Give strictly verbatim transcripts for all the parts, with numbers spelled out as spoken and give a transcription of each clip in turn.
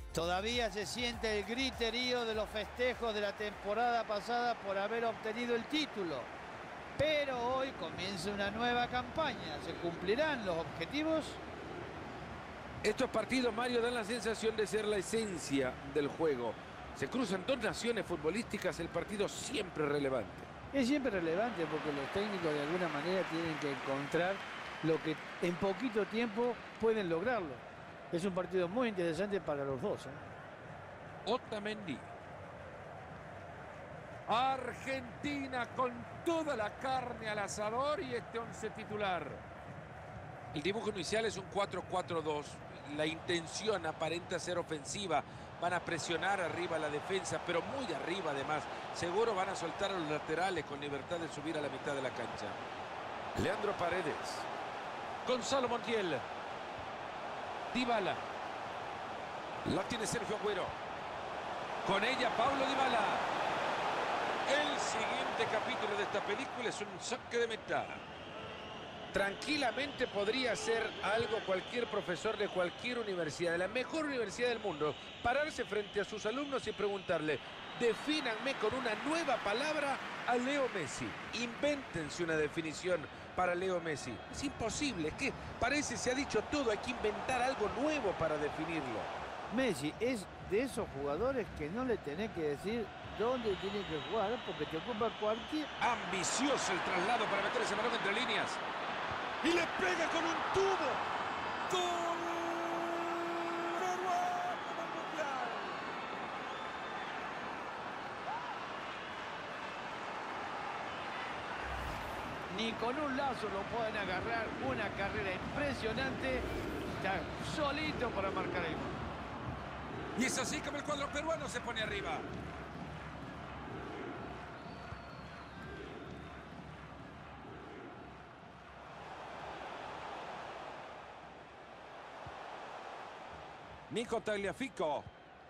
Todavía se siente el griterío de los festejos de la temporada pasada por haber obtenido el título. Pero hoy comienza una nueva campaña. ¿Se cumplirán los objetivos? Estos partidos, Mario, dan la sensación de ser la esencia del juego. Se cruzan dos naciones futbolísticas, el partido siempre relevante. Es siempre relevante porque los técnicos de alguna manera tienen que encontrar lo que en poquito tiempo pueden lograrlo. Es un partido muy interesante para los dos, ¿eh? Otamendi. Argentina con toda la carne al asador y este once titular. El dibujo inicial es un cuatro cuatro dos. La intención aparenta ser ofensiva. Van a presionar arriba la defensa, pero muy arriba además. Seguro van a soltar a los laterales con libertad de subir a la mitad de la cancha. Leandro Paredes. Gonzalo Montiel. Dybala. La tiene Sergio Agüero. Con ella Paulo Dybala. El siguiente capítulo de esta película es un saque de meta. Tranquilamente podría ser algo cualquier profesor de cualquier universidad, de la mejor universidad del mundo, pararse frente a sus alumnos y preguntarle: defínanme con una nueva palabra a Leo Messi. Invéntense una definición para Leo Messi. Es imposible, es que parece se ha dicho todo, hay que inventar algo nuevo para definirlo. Messi es de esos jugadores que no le tenés que decir dónde tiene que jugar porque te ocupa cualquier... Ambicioso el traslado para meter ese balón entre líneas. Y le pega con un tubo. ¡Gol! Ni con un lazo lo pueden agarrar. Una carrera impresionante. Está solito para marcar el gol. Y es así como el cuadro peruano se pone arriba. Nico Tagliafico.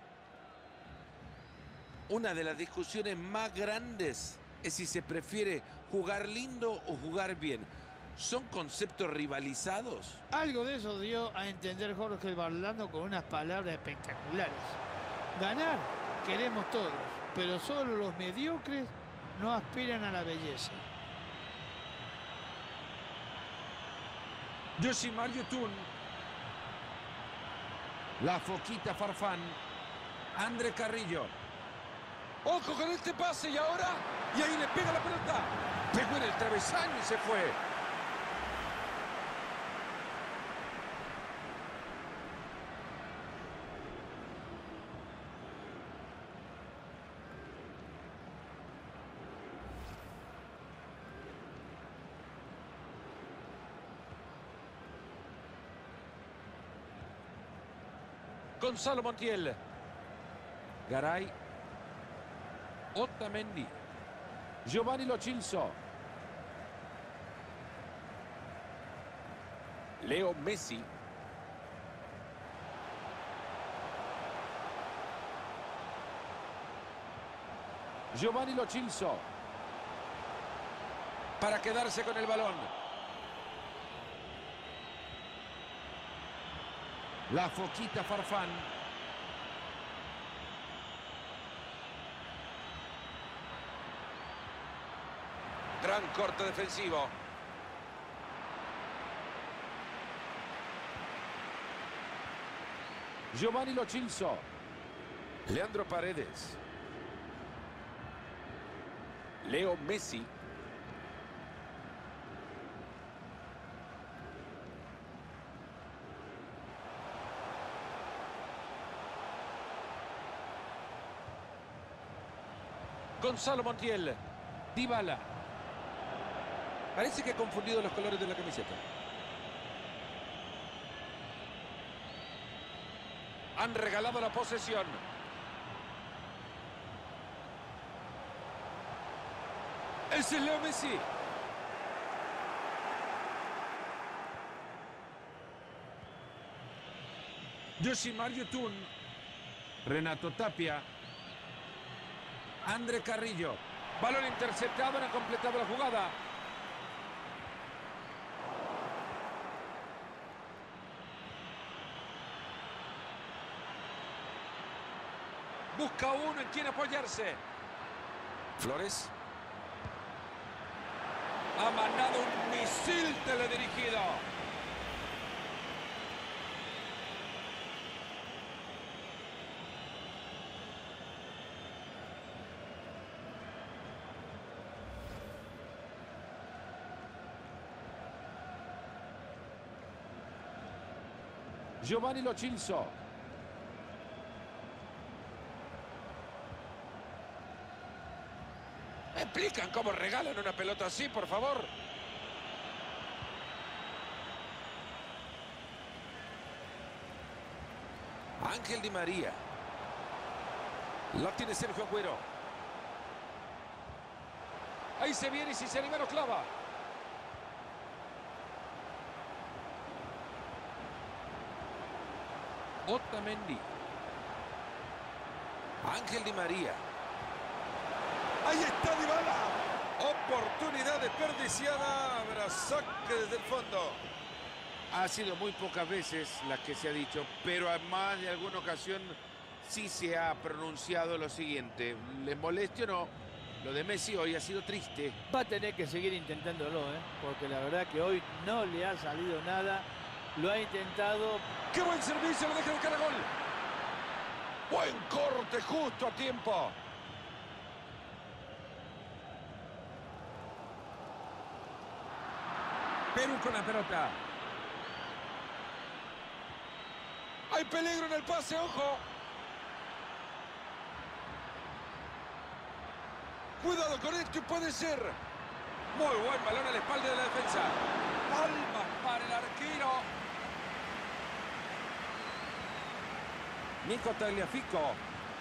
Una de las discusiones más grandes es si se prefiere jugar lindo o jugar bien. ¿Son conceptos rivalizados? Algo de eso dio a entender Jorge Valdano con unas palabras espectaculares. Ganar queremos todos, pero solo los mediocres no aspiran a la belleza. Yoshimar Yotun. La Foquita Farfán. André Carrillo. ¡Ojo con este pase! Y ahora... Y ahí le pega la pelota. Pegó en el travesaño y se fue. Gonzalo Montiel. Garay. Otamendi. Giovanni Lo Celso. Leo Messi. Giovanni Lo Celso. Para quedarse con el balón. La Foquita Farfán. Gran corte defensivo. Giovanni Lo Celso. Leandro Paredes. Leo Messi. Gonzalo Montiel. Dybala. Parece que ha confundido los colores de la camiseta. Han regalado la posesión. Ese es Leo Messi. Yoshimar Yotun. Renato Tapia. André Carrillo. Balón interceptado, no ha completado la jugada. Busca uno en quien apoyarse. Flores. Ha mandado un misil teledirigido. Giovanni Lo Celso. ¿Me explican cómo regalan una pelota así, por favor? Ángel Di María. La tiene Sergio Agüero. Ahí se viene y si se anima lo clava. Otamendi. Ángel Di María. Ahí está Dybala. Oportunidad desperdiciada. Habrá saque desde el fondo. Ha sido muy pocas veces las que se ha dicho, pero además de alguna ocasión sí se ha pronunciado lo siguiente. ¿Les moleste o no? Lo de Messi hoy ha sido triste. Va a tener que seguir intentándolo, ¿eh? Porque la verdad que hoy no le ha salido nada. Lo ha intentado. ¡Qué buen servicio! Lo deja de cara a gol. Buen corte justo a tiempo. Perú con la pelota. Hay peligro en el pase, ojo. Cuidado con esto y puede ser. Muy buen balón a la espalda de la defensa. Palmas para el arquero. Nico Tagliafico.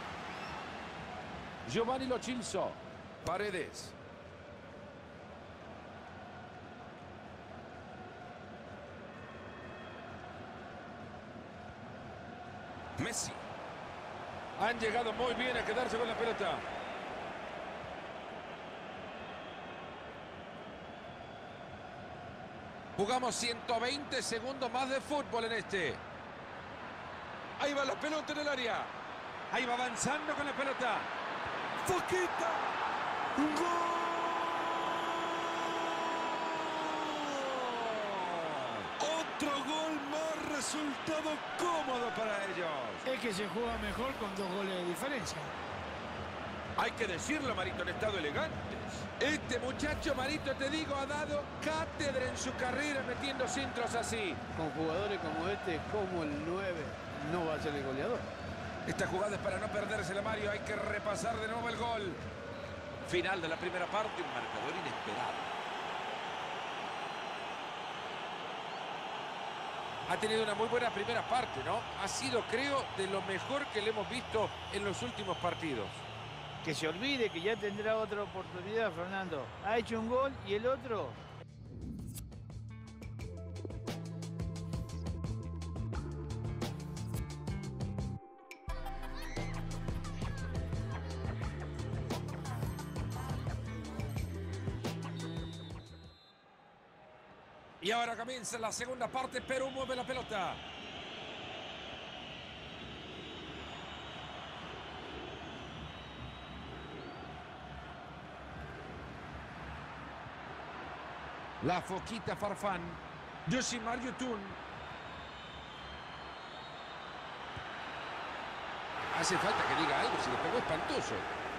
Giovanni Lo Celso. Paredes. Messi. Han llegado muy bien a quedarse con la pelota. Jugamos ciento veinte segundos más de fútbol en este. Ahí va la pelota en el área. Ahí va avanzando con la pelota. ¡Foquita! ¡Un gol! Otro gol más, resultado cómodo para ellos. Es que se juega mejor con dos goles de diferencia. Hay que decirlo, Marito, han estado elegantes. Este muchacho, Marito, te digo, ha dado cátedra en su carrera metiendo centros así. Con jugadores como este, como el nueve, no va a ser el goleador. Esta jugada es para no perdérsela, Mario. Hay que repasar de nuevo el gol. Final de la primera parte, un marcador inesperado. Ha tenido una muy buena primera parte, ¿no? Ha sido, creo, de lo mejor que le hemos visto en los últimos partidos. Que se olvide que ya tendrá otra oportunidad, Fernando. Ha hecho un gol y el otro... Y ahora comienza la segunda parte. Perú mueve la pelota. La Foquita Farfán. Yoshimar Yotun. Hace falta que diga algo, si le pegó espantoso.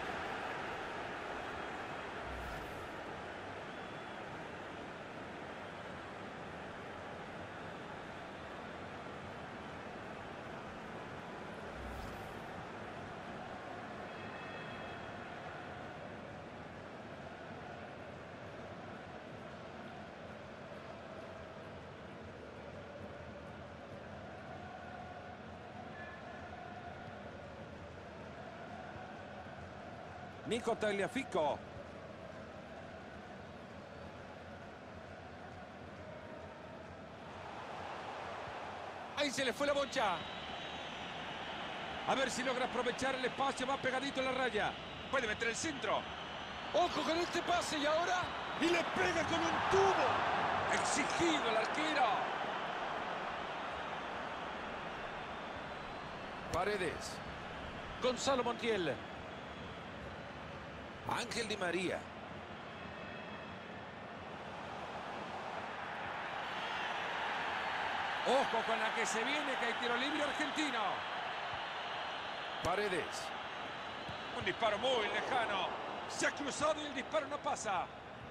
Nico Tagliafico. Ahí se le fue la bocha. A ver si logra aprovechar el espacio. Va pegadito a la raya. Puede meter el centro. Ojo con este pase y ahora. Y le pega con un tubo. Exigido el arquero. Paredes. Gonzalo Montiel. Ángel Di María. Ojo con la que se viene, que hay tiro libre argentino. Paredes. Un disparo muy lejano. Se ha cruzado y el disparo no pasa.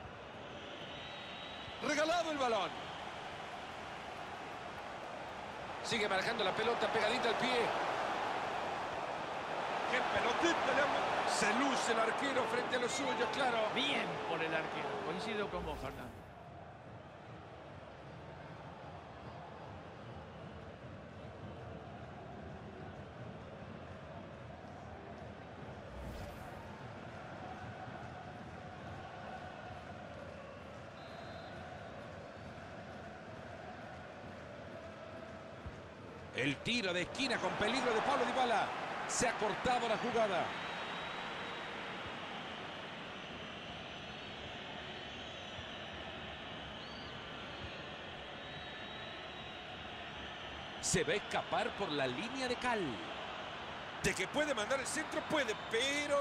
Regalado el balón. Sigue manejando la pelota pegadita al pie. ¡Qué pelotita! Le han... Se luce el arquero frente a los suyos, claro. Bien por el arquero. Coincido con vos, Fernando. El tiro de esquina con peligro de Paulo Dybala. Se ha cortado la jugada. Se va a escapar por la línea de cal. De que puede mandar el centro, puede, pero...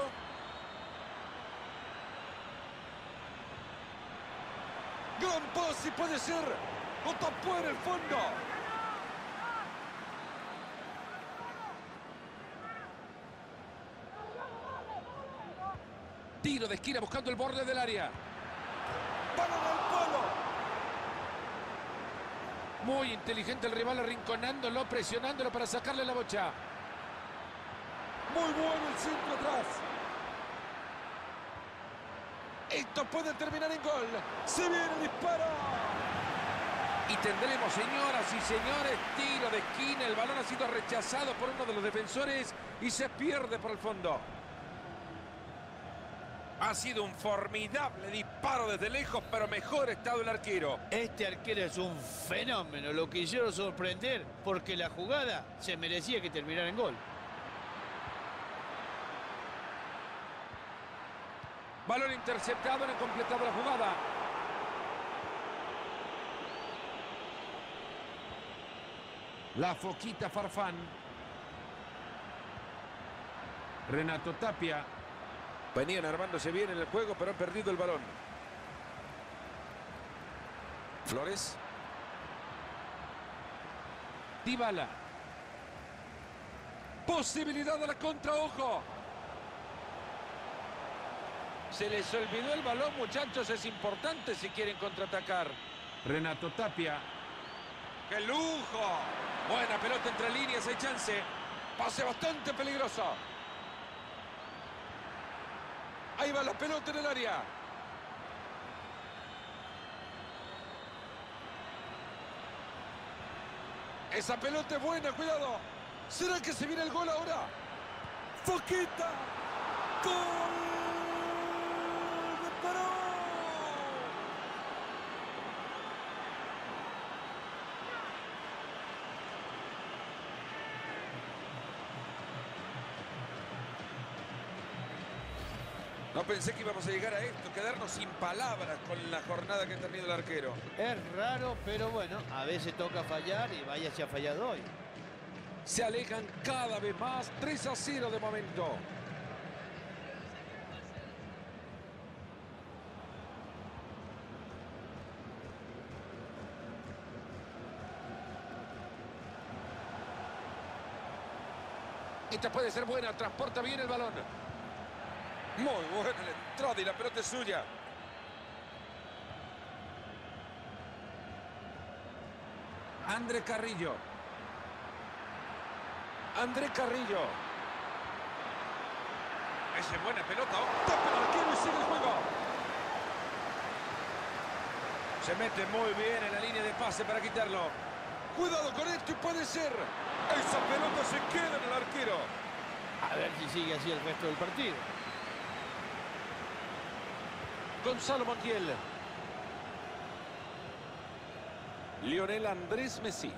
Gran pase, puede ser. O tapó en el fondo. Tiro de esquina buscando el borde del área. ¡Balón al palo! Muy inteligente el rival, arrinconándolo, presionándolo para sacarle la bocha. Muy bueno el centro atrás. Esto puede terminar en gol. Se viene el disparo. Y tendremos, señoras y señores, tiro de esquina. El balón ha sido rechazado por uno de los defensores y se pierde por el fondo. Ha sido un formidable disparo desde lejos, pero mejor estado el arquero. Este arquero es un fenómeno. Lo quisieron sorprender porque la jugada se merecía que terminara en gol. Balón interceptado, no ha completado la jugada. La foquita Farfán. Renato Tapia. Venían armándose bien en el juego, pero han perdido el balón. Flores. Dybala. Posibilidad de la contra, ojo. Se les olvidó el balón, muchachos. Es importante si quieren contraatacar. Renato Tapia. ¡Qué lujo! Buena pelota entre líneas, hay chance. Pase bastante peligroso. Ahí va la pelota en el área. Esa pelota es buena, cuidado. ¿Será que se viene el gol ahora? ¡Foquita! ¡Gol! ¡De Perú! No pensé que íbamos a llegar a esto, quedarnos sin palabras con la jornada que ha tenido el arquero. Es raro, pero bueno, a veces toca fallar y vaya si ha fallado hoy. Se alejan cada vez más, tres a cero de momento. Esta puede ser buena, transporta bien el balón. Muy buena la entrada y la pelota es suya. André Carrillo. André Carrillo. Esa es buena pelota. Tapa el arquero y sigue el juego. Se mete muy bien en la línea de pase para quitarlo. Cuidado con esto y puede ser. Esa pelota se queda en el arquero. A ver si sigue así el resto del partido. Gonzalo Montiel. Lionel Andrés Messi.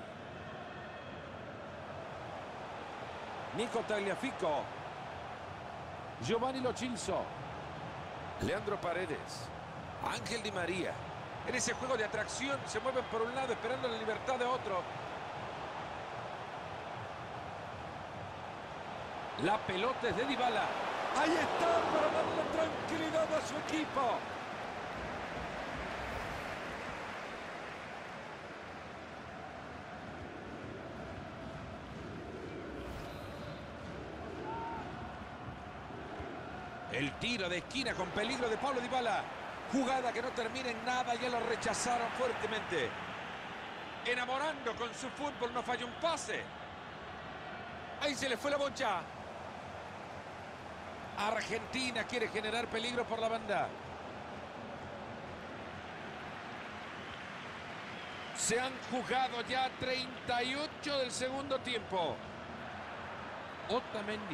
Nico Tagliafico. Giovanni Lo Celso. Leandro Paredes. Ángel Di María. En ese juego de atracción se mueven por un lado esperando la libertad de otro. La pelota es de Dybala. Ahí está para darle tranquilidad a su equipo. El tiro de esquina con peligro de Paulo Dybala. Jugada que no termina en nada, ya lo rechazaron fuertemente. Enamorando con su fútbol, no falló un pase. Ahí se le fue la bocha. Argentina quiere generar peligro por la banda. Se han jugado ya treinta y ocho del segundo tiempo. Otamendi.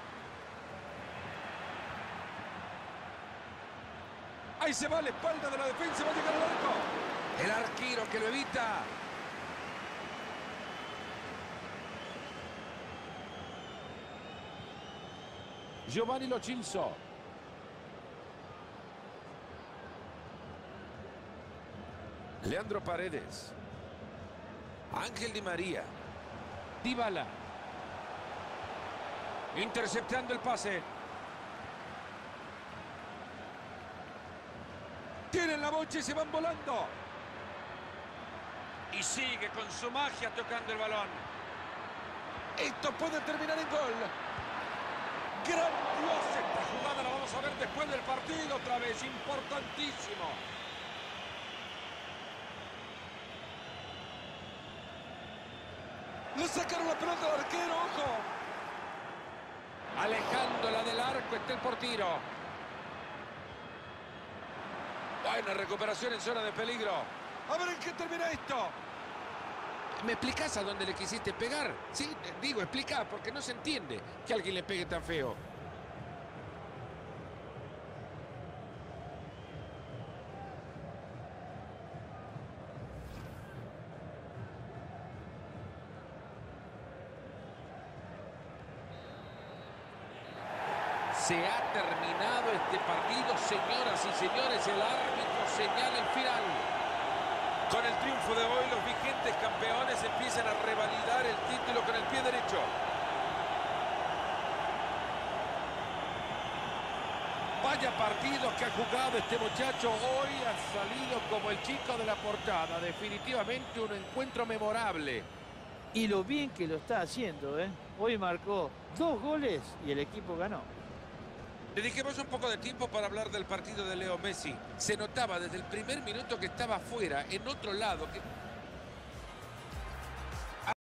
Ahí se va a la espalda de la defensa, va a llegar al arco. El arquero que lo evita. Giovanni Lo Celso. Leandro Paredes. Ángel Di María. Dybala. Interceptando el pase. Tienen la bocha y se van volando. Y sigue con su magia tocando el balón. Esto puede terminar en gol. Grandiosa esta jugada, la vamos a ver después del partido otra vez. Importantísimo. Le sacaron la pelota al arquero, ojo. Alejándola del arco está el portero. Buena recuperación en zona de peligro. A ver en qué termina esto. ¿Me explicás a dónde le quisiste pegar? Sí, digo, explica, porque no se entiende que alguien le pegue tan feo. Se ha terminado este partido, señoras y señores. El árbitro señala el final. Con el triunfo de hoy, los vigentes campeones empiezan a revalidar el título con el pie derecho. Vaya partido que ha jugado este muchacho. Hoy ha salido como el chico de la portada. Definitivamente un encuentro memorable. Y lo bien que lo está haciendo, ¿eh? Hoy marcó dos goles y el equipo ganó. Dediquemos un poco de tiempo para hablar del partido de Leo Messi. Se notaba desde el primer minuto que estaba fuera, en otro lado, que